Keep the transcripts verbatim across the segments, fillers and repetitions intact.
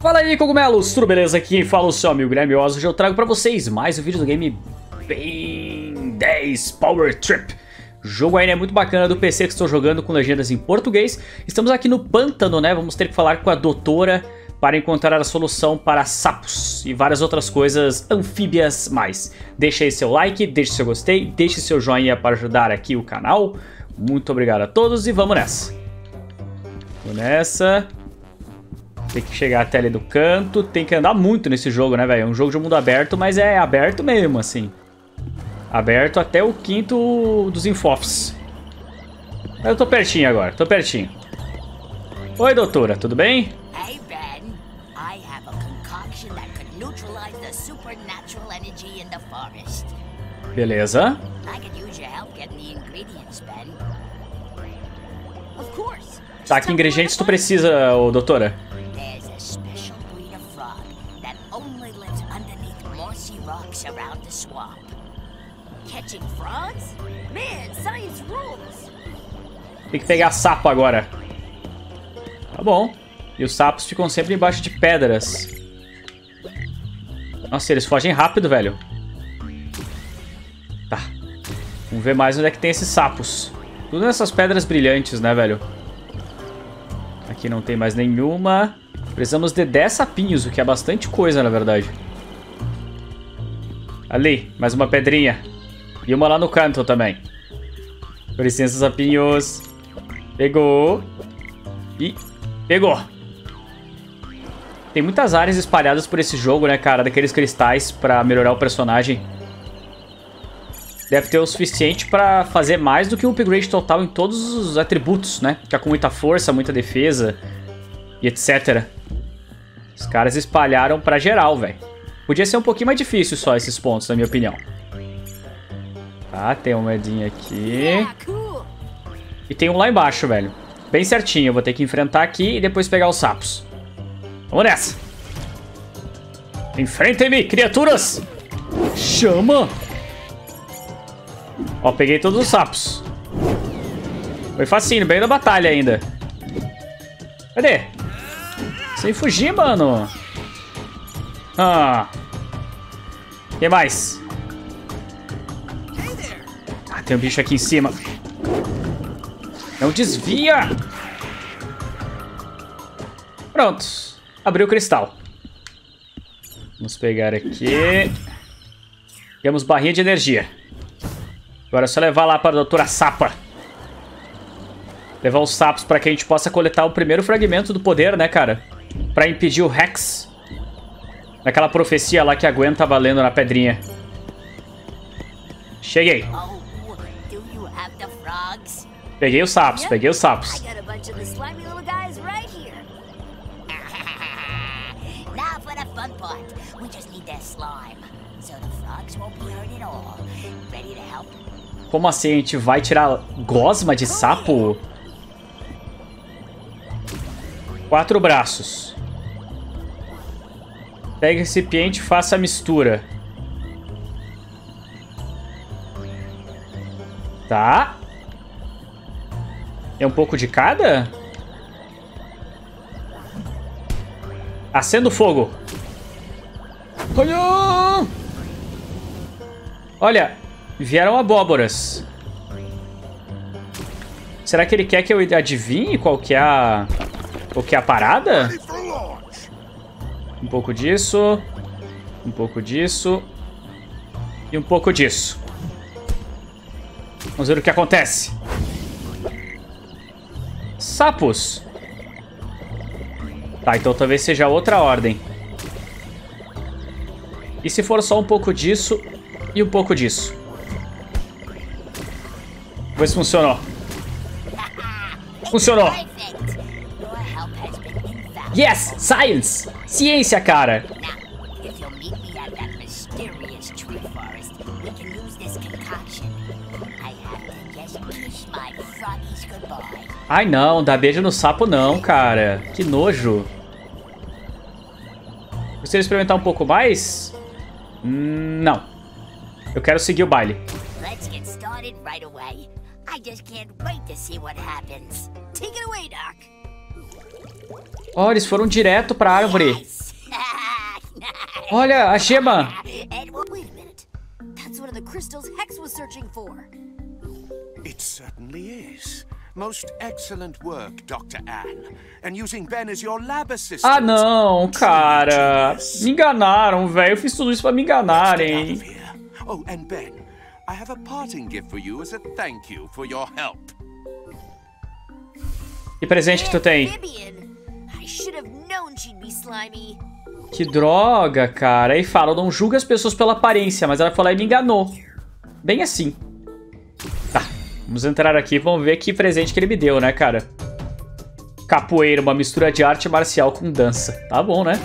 Fala aí, cogumelos, tudo beleza? Aqui quem fala é o seu amigo Guilherme Oz. Hoje eu trago pra vocês mais um vídeo do game Ben dez Power Trip. O jogo ainda é muito bacana, do P C que estou jogando com legendas em português. Estamos aqui no pântano, né? Vamos ter que falar com a doutora para encontrar a solução para sapos e várias outras coisas anfíbias mais. Deixa aí seu like, deixe seu gostei, deixe seu joinha para ajudar aqui o canal. Muito obrigado a todos e vamos nessa. Vamos nessa. Tem que chegar até ali do canto. Tem que andar muito nesse jogo, né, velho? É um jogo de mundo aberto, mas é aberto mesmo, assim. Aberto até o quinto dos Infofs. Eu tô pertinho agora, tô pertinho. Oi, doutora, tudo bem? Hey, Ben. I have a concoction that could neutralize the supernatural energy in the forest. Beleza. I could use your help getting the ingredients, Ben. Of course. Tá, que ingredientes tu precisa, ô, doutora? There's a special breed of frog that only lives underneath mossy rocks around the swamp. Catching frogs? Man, science rules. Tem que pegar sapo agora. Tá bom. E os sapos ficam sempre embaixo de pedras. Nossa, eles fogem rápido, velho. Tá. Vamos ver mais onde é que tem esses sapos. Tudo nessas pedras brilhantes, né, velho? Aqui não tem mais nenhuma. Precisamos de dez sapinhos, o que é bastante coisa, na verdade. Ali, mais uma pedrinha. E uma lá no canto também. Com licença, sapinhos. Pegou. E pegou. Tem muitas áreas espalhadas por esse jogo, né, cara? Daqueles cristais pra melhorar o personagem. Deve ter o suficiente pra fazer mais do que um upgrade total em todos os atributos, né? Ficar com muita força, muita defesa e etcétera. Os caras espalharam pra geral, velho. Podia ser um pouquinho mais difícil só esses pontos, na minha opinião. Tá, tem uma moedinha aqui. E tem um lá embaixo, velho. Bem certinho, eu vou ter que enfrentar aqui e depois pegar os sapos. Vamos nessa. Enfrentem-me, criaturas! Chama! Ó, peguei todos os sapos. Foi facinho, bem da batalha ainda. Cadê? Sem fugir, mano. Ah. Quem mais? Ah, tem um bicho aqui em cima. Não desvia! Pronto. Abriu o cristal. Vamos pegar aqui. Temos barrinha de energia. Agora é só levar lá para a doutora Sapa. Levar os sapos para que a gente possa coletar o primeiro fragmento do poder, né, cara? Para impedir o Rex. Naquela profecia lá que a Gwen tava lendo na pedrinha. Cheguei. Peguei os sapos, peguei os sapos. Como assim? A gente vai tirar gosma de sapo? Quatro braços. Pegue o recipiente e faça a mistura. Tá. É um pouco de cada? Acenda o fogo. Olha, vieram abóboras. Será que ele quer que eu adivinhe qual que é a... qual que é a parada? Um pouco disso. Um pouco disso. E um pouco disso. Vamos ver o que acontece. Sapos. Tá, então talvez seja outra ordem. E se for só um pouco disso e um pouco disso? Vamos ver se funcionou. Funcionou. Yes! Science! Ciência, cara! Ai, não. Dá beijo no sapo não, cara. Que nojo. Gostaria de experimentar um pouco mais? Hum, não. Eu quero seguir o baile. Let's get started right away. I just can't wait to see what happens. Take it away, Doc. Oh, eles foram direto pra árvore. Yes. Olha, a gema. And well, wait a minute. That's one of the crystals Hex was searching for. It certainly is. Most excellent work, Doctor Anne. And using Ben as your lab assistant. Ah, não, cara. Me enganaram, velho. Eu fiz tudo isso pra me enganarem. Oh, and Ben, I have a parting gift for you as a thank you for your help. Que presente que tu tem? I should have known she'd be slimy. Que droga, cara. Aí fala, não julga as pessoas pela aparência, mas ela falou e me enganou. Bem assim. Tá, vamos entrar aqui e vamos ver que presente que ele me deu, né, cara? Capoeira, uma mistura de arte marcial com dança. Tá bom, né?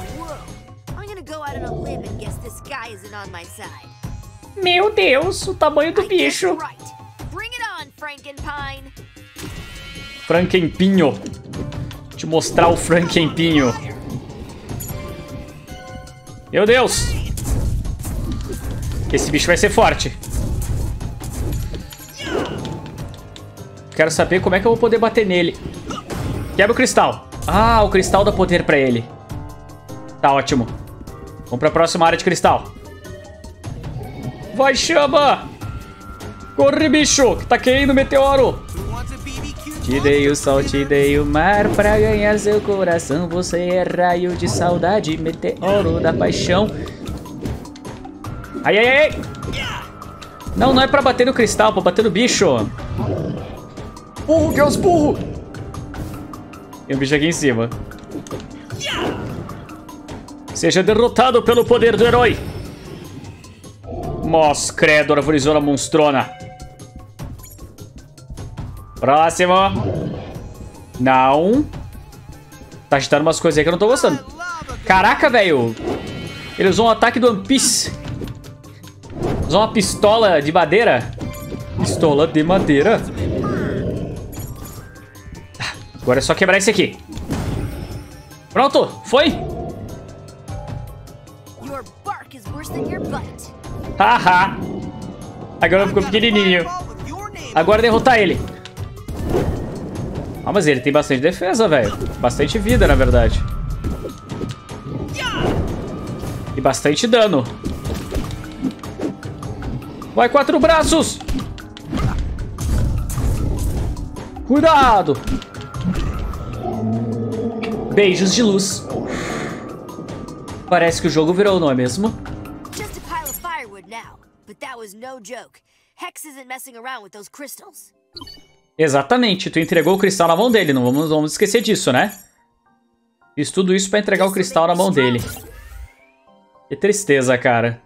Meu Deus, o tamanho do bicho. Frankenpinho. Vou te mostrar o Frankenpinho. Meu Deus. Esse bicho vai ser forte. Quero saber como é que eu vou poder bater nele. Quebra o cristal. Ah, o cristal dá poder pra ele. Tá ótimo. Vamos pra próxima área de cristal. Vai, chama! Corre, bicho, que tá caindo o meteoro. Te dei o sol, te dei o mar pra ganhar seu coração. Você é raio de saudade, meteoro da paixão. Ai, ai, ai! Não, não é pra bater no cristal, é pra bater no bicho. Burro, que é os burros! Tem um bicho aqui em cima. Seja derrotado pelo poder do herói. Mos, credo, arvorizona monstrona. Próximo. Não. Tá agitando umas coisas aí que eu não tô gostando. Caraca, velho. Ele usou um ataque do One Piece. Usou uma pistola de madeira. Pistola de madeira. Agora é só quebrar esse aqui. Pronto, foi. Haha. Agora ficou pequenininho. Agora é derrotar ele. Ah, mas ele tem bastante defesa, velho. Bastante vida, na verdade. E bastante dano. Vai, quatro braços. Cuidado. Beijos de luz. Parece que o jogo virou, não é mesmo? Just a pile of firewood now, but that was no joke. Hex isn't messing around with those crystals. Exatamente, tu entregou o cristal na mão dele, não vamos, vamos esquecer disso, né? Fiz tudo isso pra entregar o cristal na mão dele. Que tristeza, cara.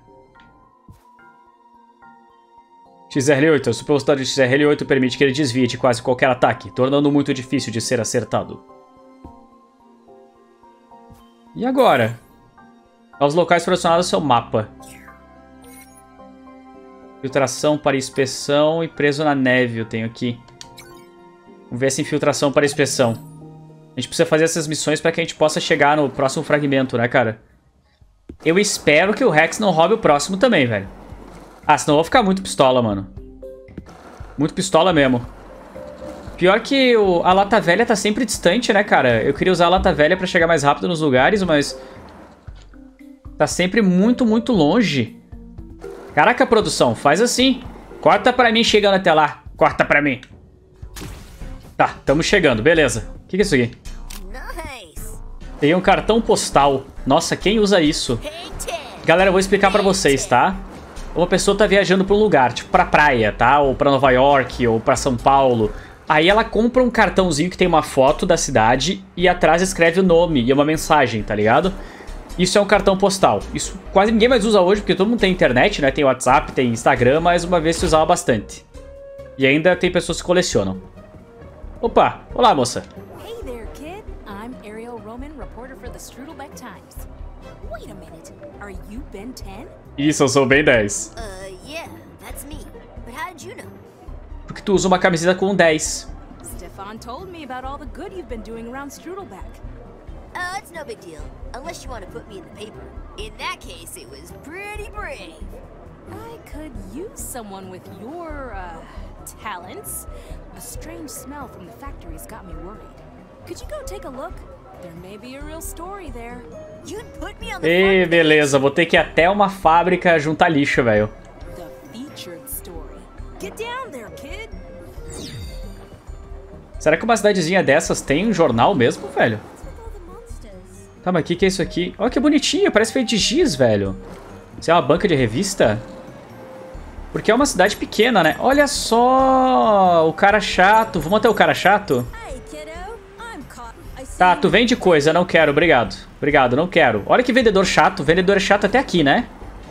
X R oito, a super velocidade de X R oito permite que ele desvie de quase qualquer ataque, tornando muito difícil de ser acertado. E agora? Aos locais selecionados seu mapa. Infiltração para inspeção e preso na neve eu tenho aqui. Vamos ver essa infiltração para inspeção. A gente precisa fazer essas missões para que a gente possa chegar no próximo fragmento, né, cara? Eu espero que o Hex não roube o próximo também, velho. Ah, senão eu vou ficar muito pistola, mano. Muito pistola mesmo. Pior que o, a lata velha tá sempre distante, né, cara? Eu queria usar a lata velha pra chegar mais rápido nos lugares, mas... tá sempre muito, muito longe. Caraca, produção, faz assim. Corta pra mim chegando até lá. Corta pra mim. Tá, estamos chegando, beleza. O que, que é isso aqui? Tem um cartão postal. Nossa, quem usa isso? Galera, eu vou explicar pra vocês, tá? Uma pessoa tá viajando pra um lugar, tipo pra praia, tá? Ou pra Nova York, ou pra São Paulo. Aí ela compra um cartãozinho que tem uma foto da cidade e atrás escreve o nome e uma mensagem, tá ligado? Isso é um cartão postal. Isso quase ninguém mais usa hoje, porque todo mundo tem internet, né? Tem WhatsApp, tem Instagram, mas uma vez se usava bastante. E ainda tem pessoas que colecionam. Opa, olá, moça. Hey there, kid. I'm Ariel Roman, reporter for the Strudelbeck Times. Wait a minute. Are you Ben ten? Isso, eu sou o Ben dez. Uh, yeah, that's me. But how did you know? Porque tu usa uma camiseta com um dez. Stefan told me about all the good you've been doing around Strudelbeck. Uh, it's no big deal, unless you want to put me in the paper. In that case, it was pretty brave. I could use someone with your, uh, talents. A strange smell from the factories got me worried. Could you go take a look? There may be a real story there. You'd put me on the E front beleza, vou ter que ir até uma fábrica juntar lixo, velho. The featured story. Get down there, kid. Será que uma cidadezinha dessas tem um jornal mesmo, velho? Tá, mas o que, que é isso aqui? Olha que bonitinho, parece feito de giz, velho. Isso é uma banca de revista? Porque é uma cidade pequena, né? Olha só, o cara chato. Vamos até o cara chato? Hey, kiddo. I'm caught. I see Tá, you. tu vende coisa, não quero, obrigado. Obrigado, não quero. Olha que vendedor chato, o vendedor é chato até aqui, né?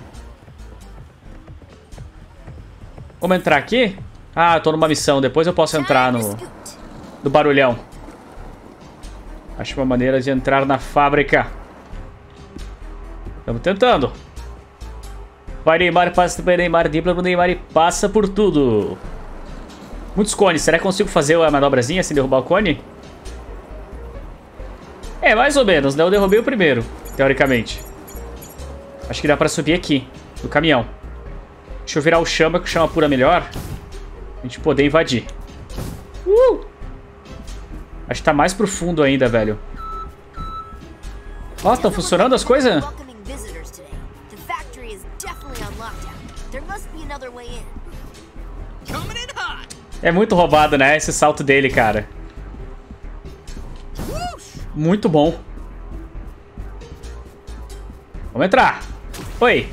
Vamos entrar aqui? Ah, eu tô numa missão, depois eu posso entrar Time to no, scoot. no barulhão. Acho uma maneira de entrar na fábrica. Estamos tentando. Vai Neymar, passa por Neymar, dribla pro Neymar e passa por tudo. Muitos cones, será que consigo fazer a manobrazinha sem derrubar o cone? É, mais ou menos, né? Eu derrubei o primeiro, teoricamente. Acho que dá pra subir aqui, no caminhão. Deixa eu virar o chama, que o chama pura melhor. A gente poder invadir. Uh! Acho que tá mais pro fundo ainda, velho. Ó, estão funcionando as coisas? Welcoming visitors today. The factory is definitely on lockdown. There must be another way in. Coming in hot. É muito roubado, né? Esse salto dele, cara. Muito bom. Vamos entrar. Oi.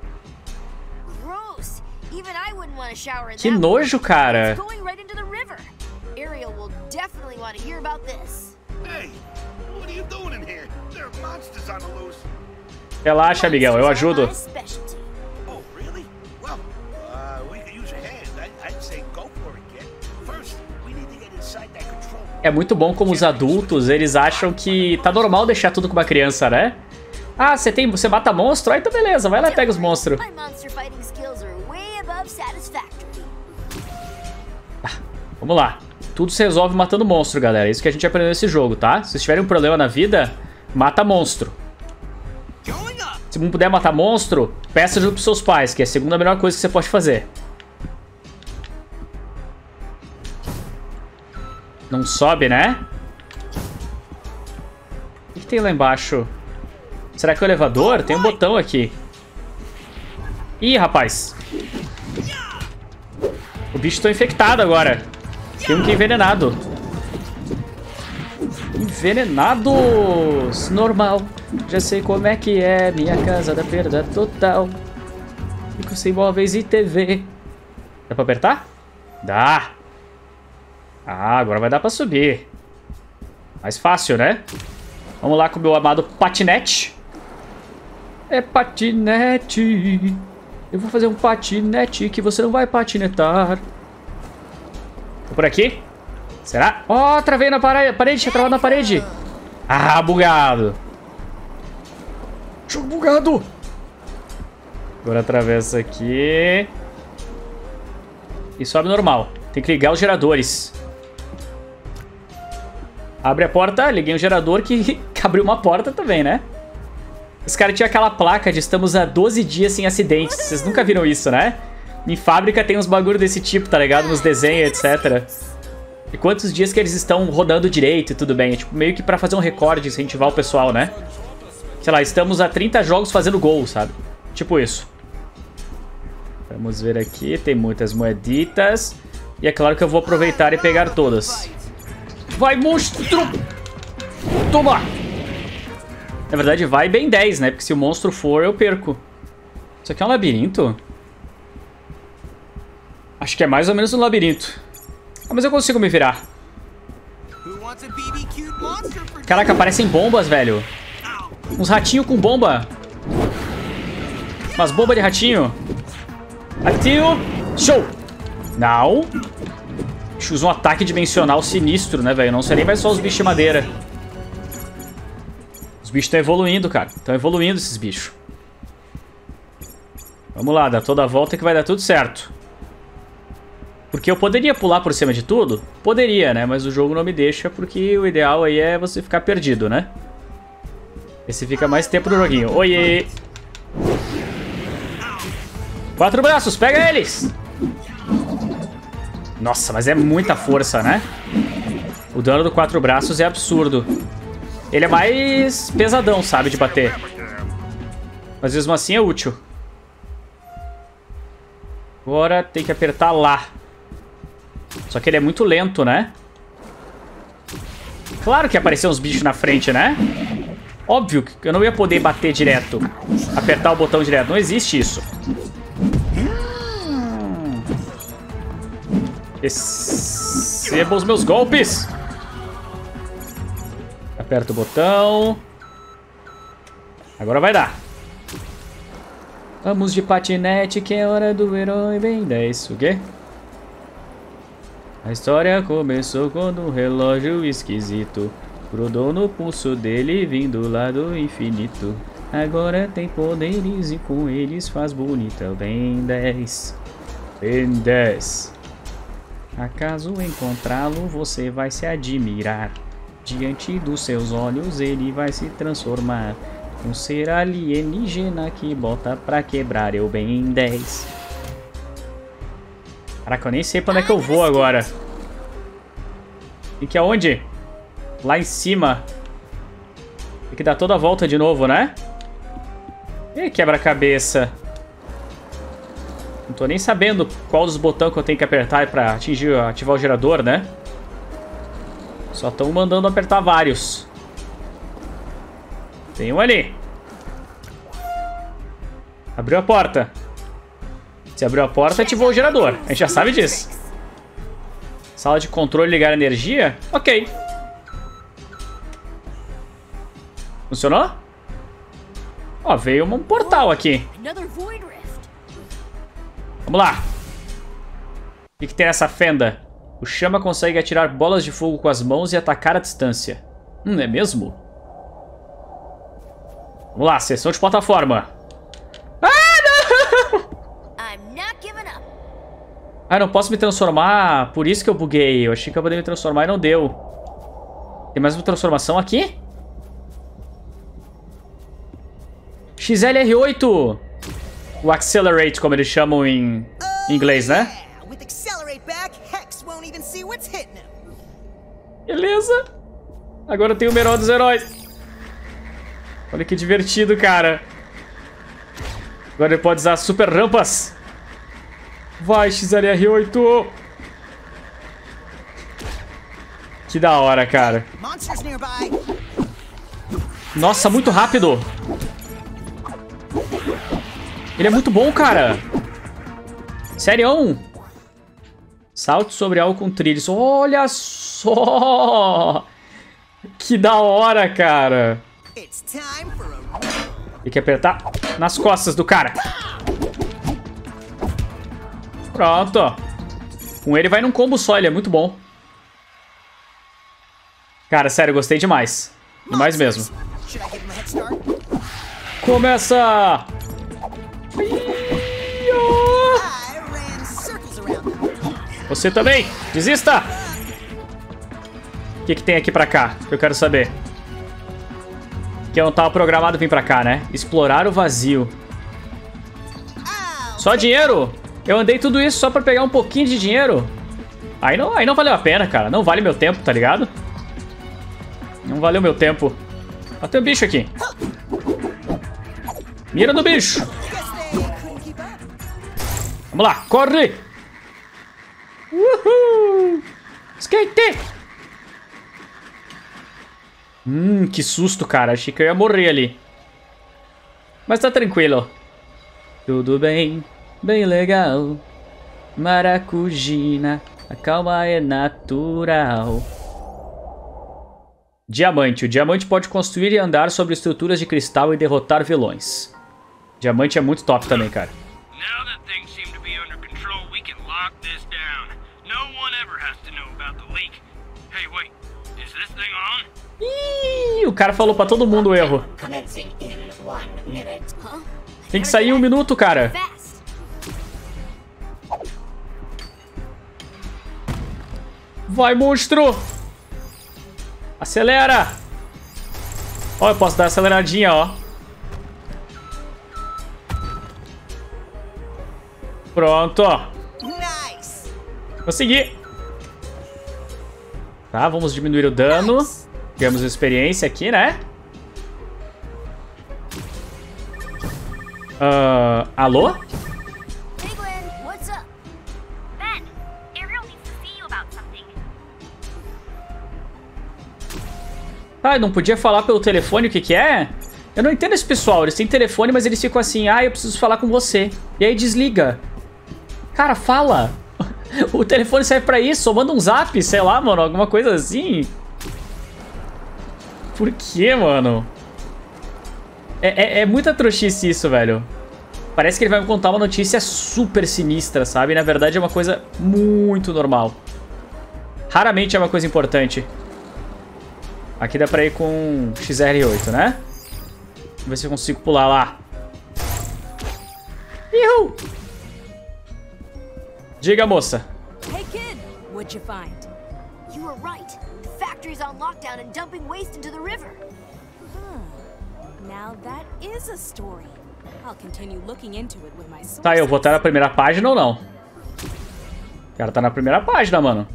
Gross. Even I wouldn't want to shower in Que that. nojo, cara. It's going right into the river. Ariel will definitely want to hear about this. Hey, what are you doing in here? There are monsters on the loose. Relaxa, amigão. Eu ajudo. My specialty. Oh, really? Well, uh, we could use a hand. I, I'd say go for it, kid. First, we need to get inside that control room. É muito bom como os adultos, eles acham que tá normal deixar tudo com uma criança, né? Ah, você tem, você mata monstro? Aí tá beleza, vai lá e pega os monstros. My monster fighting skills are way above satisfactory. Vamos lá. Tudo se resolve matando monstro, galera. É isso que a gente aprendeu nesse jogo, tá? Se vocês tiverem um problema na vida, mata monstro. Se não puder matar monstro, peça ajuda pros seus pais, que é a segunda melhor coisa que você pode fazer. Não sobe, né? O que tem lá embaixo? Será que é o elevador? Tem um botão aqui. Ih, rapaz. O bicho tá infectado agora. Tem um que é envenenado. Envenenados! Normal. Já sei como é que é. Minha casa da perda total. Fico sem móveis e T V. Dá pra apertar? Dá. Ah, agora vai dar pra subir. Mais fácil, né? Vamos lá com o meu amado patinete. É patinete. Eu vou fazer um patinete que você não vai patinetar. Tô por aqui? Será? Ó, oh, travei na parede, tinha travado na parede. Ah, bugado. Jogo bugado. Agora atravessa aqui. E sobe normal. Tem que ligar os geradores. Abre a porta, liguei um gerador que abriu uma porta também, né? Os caras tinham aquela placa de estamos há doze dias sem acidentes. Vocês nunca viram isso, né? Em fábrica tem uns bagulho desse tipo, tá ligado? Nos desenhos, etcétera. E quantos dias que eles estão rodando direito e tudo bem. É tipo meio que pra fazer um recorde, incentivar o pessoal, né? Sei lá, estamos há trinta jogos fazendo gol, sabe? Tipo isso. Vamos ver aqui, tem muitas moeditas. E é claro que eu vou aproveitar e pegar todas. Vai, monstro! Toma! Na verdade, vai bem dez, né? Porque se o monstro for, eu perco. Isso aqui é um labirinto? Acho que é mais ou menos um labirinto. Ah, mas eu consigo me virar. Caraca, parecem bombas, velho. Uns ratinhos com bomba. Umas bombas de ratinho. Ativo. Show. Não. Usa um ataque dimensional sinistro, né, velho? Não sei nem mais só os bichos de madeira. Os bichos estão evoluindo, cara. Estão evoluindo esses bichos. Vamos lá, dá toda a volta que vai dar tudo certo. Porque eu poderia pular por cima de tudo? Poderia, né? Mas o jogo não me deixa, porque o ideal aí é você ficar perdido, né? Esse fica mais tempo no joguinho. Oiê! Quatro braços, pega eles! Nossa, mas é muita força, né? O dano do quatro braços é absurdo. Ele é mais pesadão, sabe, de bater. Mas mesmo assim é útil. Agora tem que apertar lá. Só que ele é muito lento, né? Claro que apareceu uns bichos na frente, né? Óbvio que eu não ia poder bater direto. Apertar o botão direto. Não existe isso. Receba os meus golpes. Aperta o botão. Agora vai dar. Vamos de patinete que é hora do herói Ben dez. O quê? A história começou quando um relógio esquisito grudou no pulso dele vindo lá do infinito. Agora tem poderes e com eles faz bonita o Ben dez. Ben dez. Acaso encontrá-lo você vai se admirar. Diante dos seus olhos ele vai se transformar. Um ser alienígena que bota pra quebrar eu Ben dez. Caraca, eu nem sei pra onde é que eu vou agora. Tem que ir aonde? Lá em cima. Tem que dar toda a volta de novo, né? E quebra-cabeça. Não tô nem sabendo qual dos botões que eu tenho que apertar pra atingir, ativar o gerador, né? Só estão mandando apertar vários. Tem um ali. Abriu a porta. Se abriu a porta, ativou o gerador. A gente já sabe disso. Sala de controle, ligar a energia? Ok. Funcionou? Ó, veio um portal aqui. Vamos lá. O que, que tem nessa fenda? O Chama consegue atirar bolas de fogo com as mãos e atacar à distância. Hum, é mesmo? Vamos lá, sessão de plataforma. Ah, não! Ah, não posso me transformar. Por isso que eu buguei. Eu achei que eu poderia me transformar e não deu. Tem mais uma transformação aqui? X L R oito. O Accelerate, como eles chamam em inglês, né? Beleza. Agora eu tenho o melhor dos heróis. Olha que divertido, cara. Agora ele pode usar super rampas. Vai, X L R oito. Que da hora, cara. Nossa, muito rápido. Ele é muito bom, cara. Sério? Salto sobre algo com trilhos. Olha só. Que da hora, cara. Tem que apertar nas costas do cara. Pronto. Com ele vai num combo só, ele é muito bom. Cara, sério, gostei demais. Demais mesmo. Começa! Você também! Desista! O que, que tem aqui pra cá? Que eu quero saber. Que eu não tava programado vir pra cá, né? Explorar o vazio. Só dinheiro? Eu andei tudo isso só pra pegar um pouquinho de dinheiro? Aí não, aí não valeu a pena, cara. Não vale meu tempo, tá ligado? Não valeu meu tempo. Ó, tem um bicho aqui. Mira no bicho. Vamos lá, corre. Uhul. Skate. Hum, que susto, cara. Achei que eu ia morrer ali. Mas tá tranquilo. Tudo bem, bem legal. Maracujina, a calma é natural. Diamante. O diamante pode construir e andar sobre estruturas de cristal e derrotar vilões. Diamante é muito top também, cara. Ih, o cara falou pra todo mundo o erro. Tem que sair em um minuto, cara. Vai, monstro! Acelera! Ó, eu posso dar aceleradinha, ó. Pronto, ó. Consegui. Tá, vamos diminuir o dano. Temos experiência aqui, né? Uh, alô? Hey Gwen, what's up? Ben, Ariel needs to see you about something. Ah, não podia falar pelo telefone o que que é? Eu não entendo esse pessoal. Eles têm telefone, mas eles ficam assim, ah, eu preciso falar com você. E aí desliga. Cara, fala. O telefone serve pra isso. Ou manda um zap, sei lá, mano. Alguma coisa assim. Por que, mano? É, é, é muita trouxice isso, velho. Parece que ele vai me contar uma notícia super sinistra, sabe? E na verdade é uma coisa muito normal. Raramente é uma coisa importante. Aqui dá pra ir com X R oito, né? Vamos ver se eu consigo pular lá. Ihu! Diga, moça. Hey kid, what'd you find? You were right. The factory's on lockdown and dumping waste into the river. Now that is a story. I'll continue looking into it with my sources. Tá, eu vou estar na primeira página ou não? O cara tá na primeira página, mano.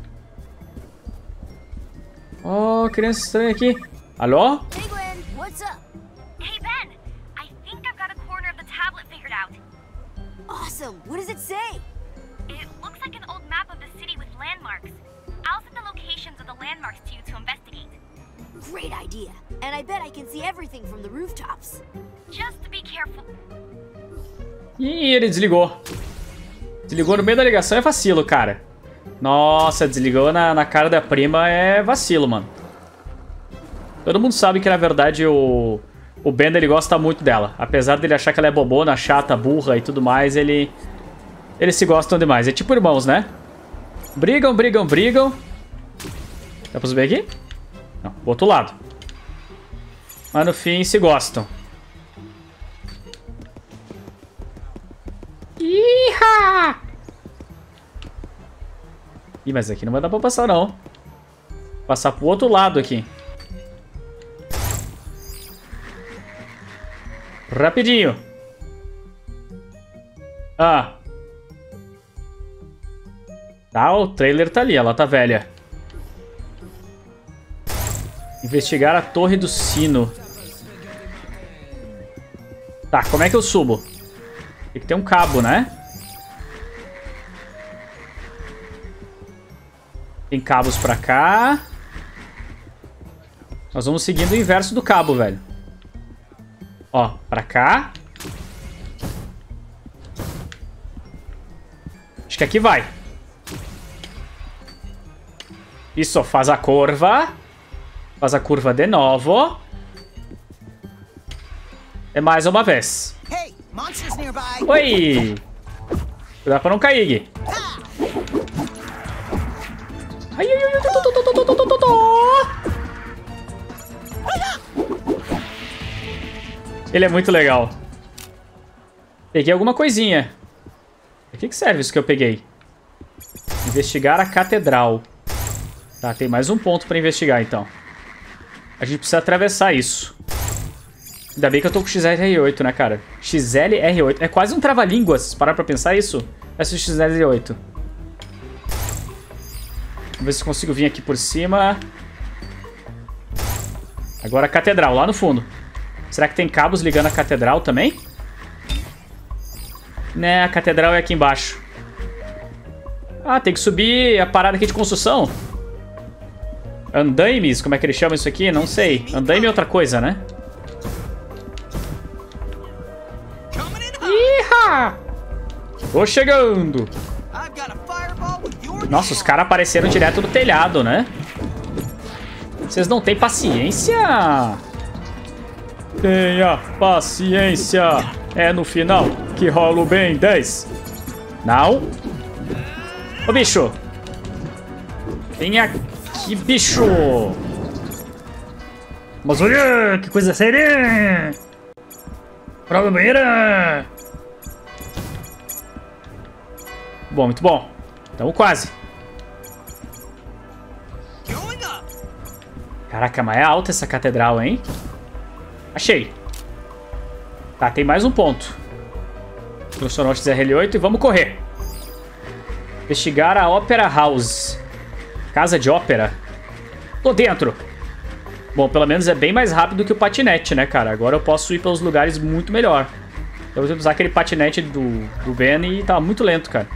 Oh, criança estranha aqui. Alô? Hey Gwen, what's up? Hey Ben, I think I've got a corner of the tablet figured out. Awesome. What does it say? It looks like an old map of the city with landmarks. I'll send the locations of the landmarks to you to investigate. Great idea. And I bet I can see everything from the rooftops. Just be careful. Ih, ele desligou. Desligou no meio da ligação é vacilo, cara. Nossa, desligou na, na cara da prima é vacilo, mano. Todo mundo sabe que, na verdade, o, o Ben, ele gosta muito dela. Apesar dele achar que ela é bobona, chata, burra e tudo mais, ele... Eles se gostam demais. É tipo irmãos, né? Brigam, brigam, brigam. Dá pra subir aqui? Não, pro outro lado. Mas no fim se gostam. Iha! Ih, mas aqui não vai dar pra passar, não. Vou passar pro outro lado aqui. Rapidinho. Ah. Tá, o trailer tá ali, ela tá velha. Investigar a torre do sino. Tá, como é que eu subo? Tem que ter um cabo, né? Tem cabos pra cá. Nós vamos seguindo o inverso do cabo, velho. Ó, pra cá. Acho que aqui vai. Isso, faz a curva. Faz a curva de novo. É mais uma vez. Hey, monsters nearby. Oi! Cuidado pra não cair, Gui. Ai, ai, ai, tô, tô, tô, tô, tô, tô, tô, tô. Ele é muito legal. Peguei alguma coisinha. Pra que que serve isso que eu peguei? Investigar a catedral. Tá, tem mais um ponto pra investigar, então. A gente precisa atravessar isso. Ainda bem que eu tô com X R oito, né, cara? X L R oito. É quase um trava-línguas, se parar pra pensar isso. Essa é o X L R oito. Vamos ver se consigo vir aqui por cima. Agora a catedral, lá no fundo. Será que tem cabos ligando a catedral também? Né, a catedral é aqui embaixo. Ah, tem que subir a parada aqui de construção. Andaimes, como é que eles chamam isso aqui? Não sei. Andaime é outra coisa, né? Iha! Tô chegando. Nossa, os caras apareceram direto no telhado, né? Vocês não têm paciência? Tenha paciência. É no final que rola o Ben dez. Não. Ô, bicho. Vem aqui, bicho. Mas olha, que coisa séria. Prova banheira. Bom, muito bom. Tamo quase. Caraca, mas é alta essa catedral, hein? Achei. Tá, tem mais um ponto. Funcionou o X R oito e vamos correr. Investigar a Opera House. Casa de ópera. Tô dentro. Bom, pelo menos é bem mais rápido que o patinete, né, cara? Agora eu posso ir pelos lugares muito melhor. Eu vou usar aquele patinete do, do Ben e tava muito lento, cara.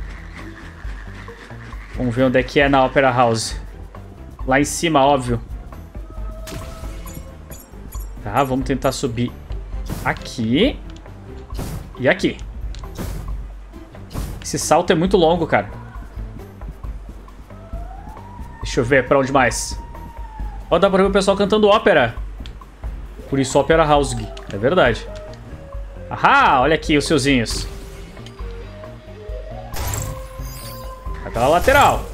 Vamos ver onde é que é na Opera House. Lá em cima, óbvio. Tá, vamos tentar subir aqui. E aqui. Esse salto é muito longo, cara. Deixa eu ver pra onde mais. Ó, dá pra ver o pessoal cantando ópera. Por isso Opera House. É verdade. Ahá, olha aqui os seuzinhos. Vai pela lateral.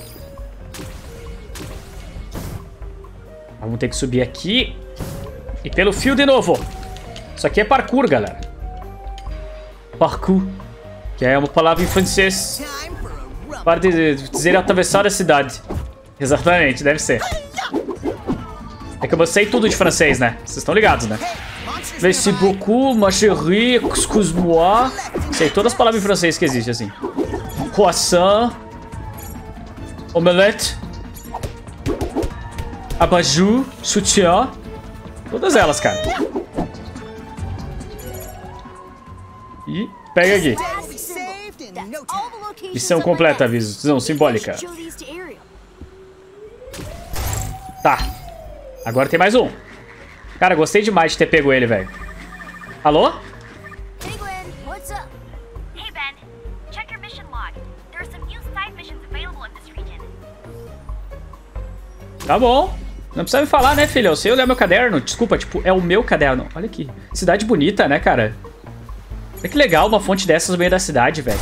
Vamos ter que subir aqui. E pelo fio de novo. Isso aqui é parkour, galera. Parkour. Que é uma palavra em francês para dizer atravessar a cidade. Exatamente, deve ser. É que eu sei tudo de francês, né? Vocês estão ligados, né? Merci beaucoup, ma chérie, excuse-moi. Sei todas as palavras em francês que existem, assim. Croissant. Omelette. Abajur. Soutien. Todas elas, cara. E pega aqui. Missão completa, aviso. Não, simbólica. Tá. Agora tem mais um. Cara, gostei demais de ter pego ele, velho. Alô? Hey Gwen, what's up? Hey Ben, check your mission log. There are some new side missions available in this region. Tá bom. Não precisa me falar, né, filha? Eu sei olhar meu caderno. Desculpa, tipo, é o meu caderno. Olha aqui. Cidade bonita, né, cara? Olha que legal uma fonte dessas no meio da cidade, velho.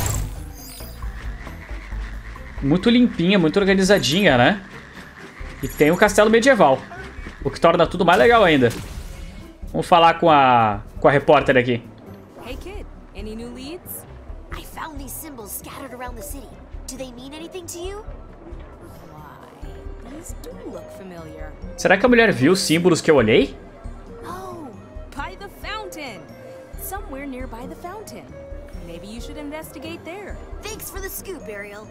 Muito limpinha, muito organizadinha, né? E tem um castelo medieval. O que torna tudo mais legal ainda. Vamos falar com a com a repórter aqui. Hey kid, any new leads? I found these symbols scattered around the city. Do they mean anything to you? Why, these do look familiar. Será que a mulher viu os símbolos que eu olhei? Oh, by the fountain. Somewhere nearby the fountain. Maybe you should investigate there. Thanks for the scoop, Ariel.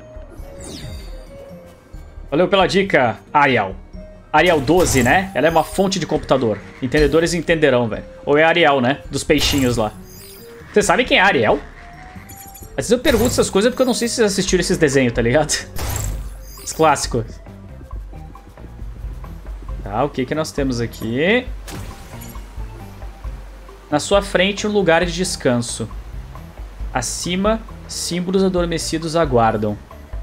Valeu pela dica, Ariel. Ariel doze, né? Ela é uma fonte de computador. Entendedores entenderão, velho. Ou é Ariel, né? Dos peixinhos lá. Vocês sabem quem é Ariel? Às vezes eu pergunto essas coisas porque eu não sei se vocês assistiram esses desenhos, tá ligado? Os clássicos. Tá, o que que nós temos aqui? Na sua frente, um lugar de descanso. Acima, símbolos adormecidos aguardam.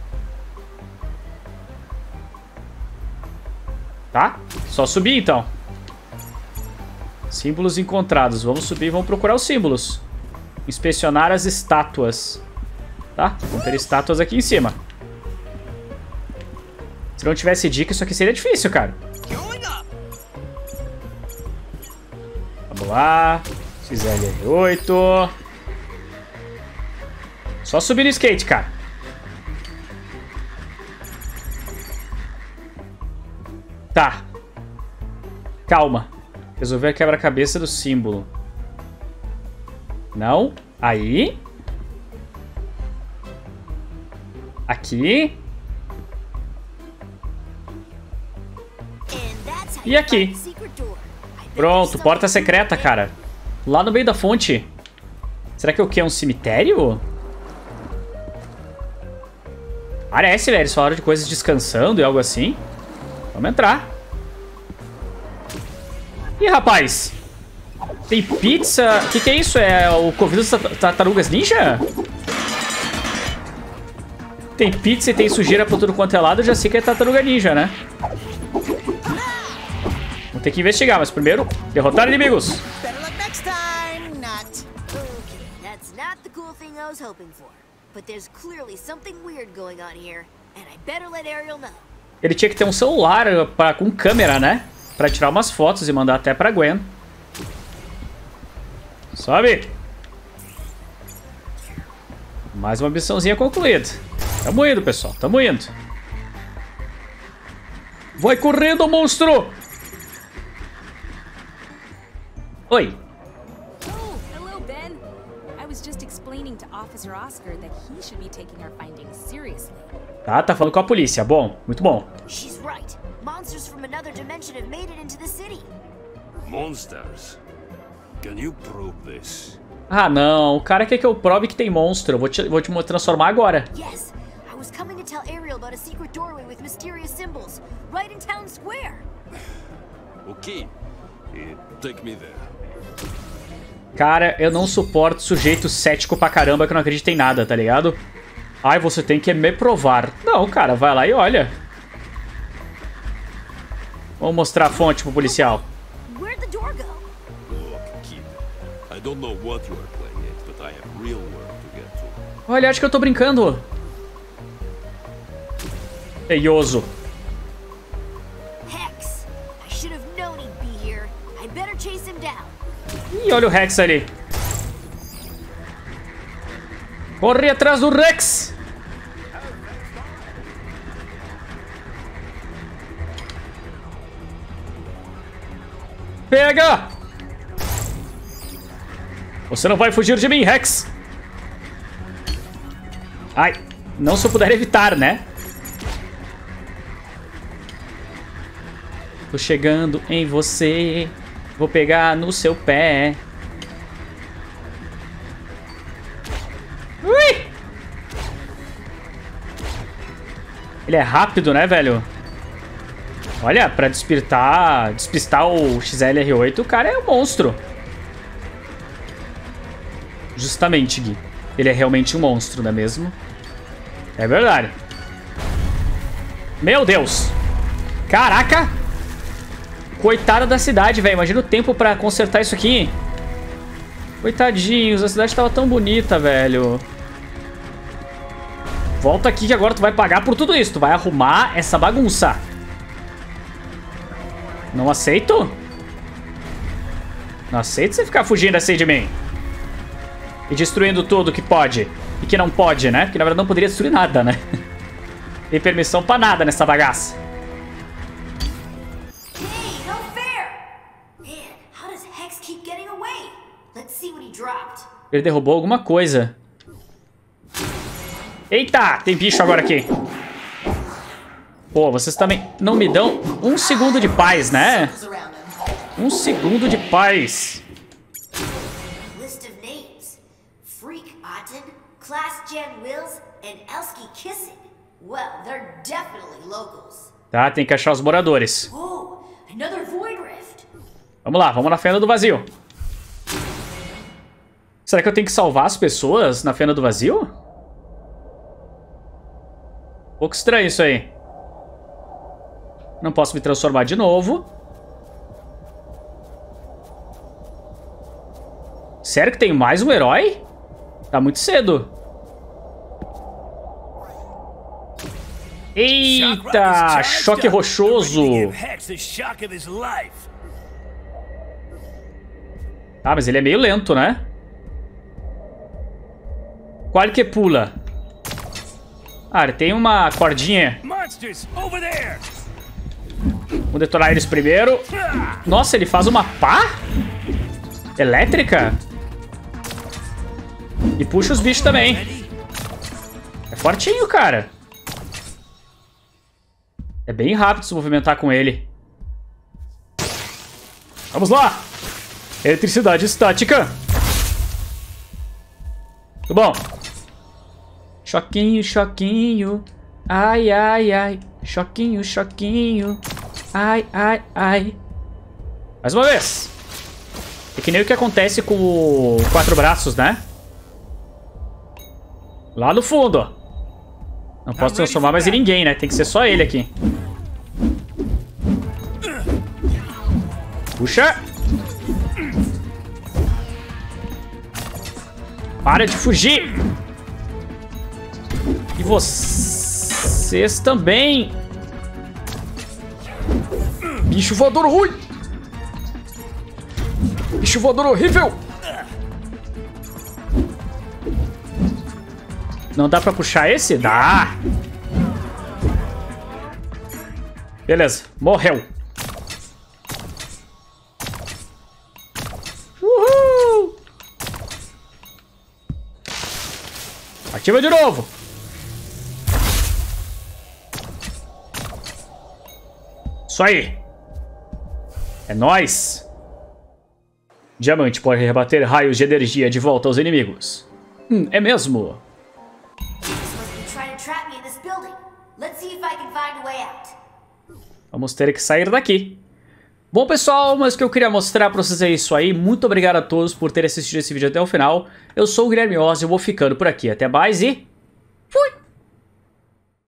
Tá? Só subir, então. Símbolos encontrados. Vamos subir e vamos procurar os símbolos. Inspecionar as estátuas. Tá? Vamos ter estátuas aqui em cima. Se não tivesse dica, isso aqui seria difícil, cara. Vamos lá. X L R oito. Só subir no skate, cara. Tá. Calma. Resolver a quebra-cabeça do símbolo. Não. Aí. Aqui. E aqui. Pronto, porta secreta, cara. Lá no meio da fonte. Será que o que? É um cemitério? Parece, velho. Só hora de coisas descansando e algo assim. Vamos entrar. Ih, rapaz. Tem pizza. O que, que é isso? É o Covil das Tartarugas Ninja? Tem pizza e tem sujeira por tudo quanto é lado. Eu já sei que é Tartaruga Ninja, né? Vou ter que investigar, mas primeiro, derrotar inimigos. Better luck next time, not. Okay, that's not the cool thing I was hoping for. But there's clearly something weird going on here, and I better let Ariel know. Ele tinha que ter um celular pra, com câmera, né? Pra tirar umas fotos e mandar até pra Gwen. Sobe. Mais uma missãozinha concluída. Tamo indo, pessoal. Tamo indo. Vai correndo, monstro! Oi. Oh, hello, Ben. I was just explaining to Officer Oscar that he should be taking our findings seriously. Tá, tá falando com a polícia. Bom, muito bom. She's right. Monsters from another dimension have made it into the city. Monsters? Can you prove this? Ah, não. O cara quer que eu prove que tem monstro. Eu vou te, vou te transformar agora. Yes, I was coming to tell Ariel about a secret doorway with mysterious symbols, right in town square. Okay, uh, take me there. Cara, eu não suporto sujeito cético pra caramba que não acredita em nada, tá ligado? Ai, você tem que me provar. Não, cara, vai lá e olha. Vamos mostrar a fonte pro policial. Where'd the door go? Look, kid, I don't know what you are playing at, but I have real work to get to. Olha, acho que eu tô brincando. Feioso. Hex! I should have known he'd be here. I better chase him down. Ih, olha o Rex ali. Corre atrás do Rex. Pega! Você não vai fugir de mim, Rex. Ai, não se eu puder evitar, né? Tô chegando em você. Vou pegar no seu pé. Ui! Ele é rápido, né, velho? Olha, pra despertar, despistar o X L R oito, o cara é um monstro. Justamente, Gui. Ele é realmente um monstro, não é mesmo? É verdade. Meu Deus. Caraca. Coitada da cidade, velho. Imagina o tempo pra consertar isso aqui. Coitadinhos, a cidade tava tão bonita, velho. Volta aqui que agora tu vai pagar por tudo isso. Tu vai arrumar essa bagunça. Não aceito? Não aceito você ficar fugindo assim de mim. E destruindo tudo que pode. E que não pode, né? Porque na verdade não poderia destruir nada, né? Tem permissão pra nada nessa bagaça. Hey, no fair! Man, how does Hex keep getting away? Let's see what he dropped. Ele derrubou alguma coisa. Eita, tem bicho agora aqui. Pô, vocês também não me dão um segundo de paz, né? Um segundo de paz. List of names. Freak Otten, Class Jan Wills, and Elski Kissing. Well, they're definitely locals. Tá, tem que achar os moradores. Oh, another Void Rift. Vamos lá, vamos na Fenda do Vazio. Será que eu tenho que salvar as pessoas na Fenda do Vazio? Um pouco estranho isso aí. Não posso me transformar de novo. Sério que tem mais um herói? Tá muito cedo. Eita, choque rochoso. Ah, mas ele é meio lento, né? Qual que pula? Ah, ele tem uma cordinha. Vamos detonar eles primeiro. Nossa, ele faz uma pá elétrica. E puxa os bichos também. É fortinho, cara. É bem rápido se movimentar com ele. Vamos lá. Eletricidade estática. Muito bom. Choquinho, choquinho. Ai, ai, ai. Choquinho, choquinho. Ai, ai, ai. Mais uma vez. É que nem o que acontece com o quatro braços, né? Lá no fundo, ó. Não posso transformar mais em ninguém, né? Tem que ser só ele aqui. Puxa. Para de fugir. E vocês também. Bicho voador ruim. Bicho voador horrível. Não dá pra puxar esse? Dá. Beleza, morreu. Uhul. Ativa de novo. Isso aí. É nóis. Diamante pode rebater raios de energia de volta aos inimigos. Hum, é mesmo. Vamos ter que sair daqui. Bom, pessoal, mas o que eu queria mostrar pra vocês é isso aí. Muito obrigado a todos por terem assistido esse vídeo até o final. Eu sou o Guilherme Oz e eu vou ficando por aqui. Até mais e... fui!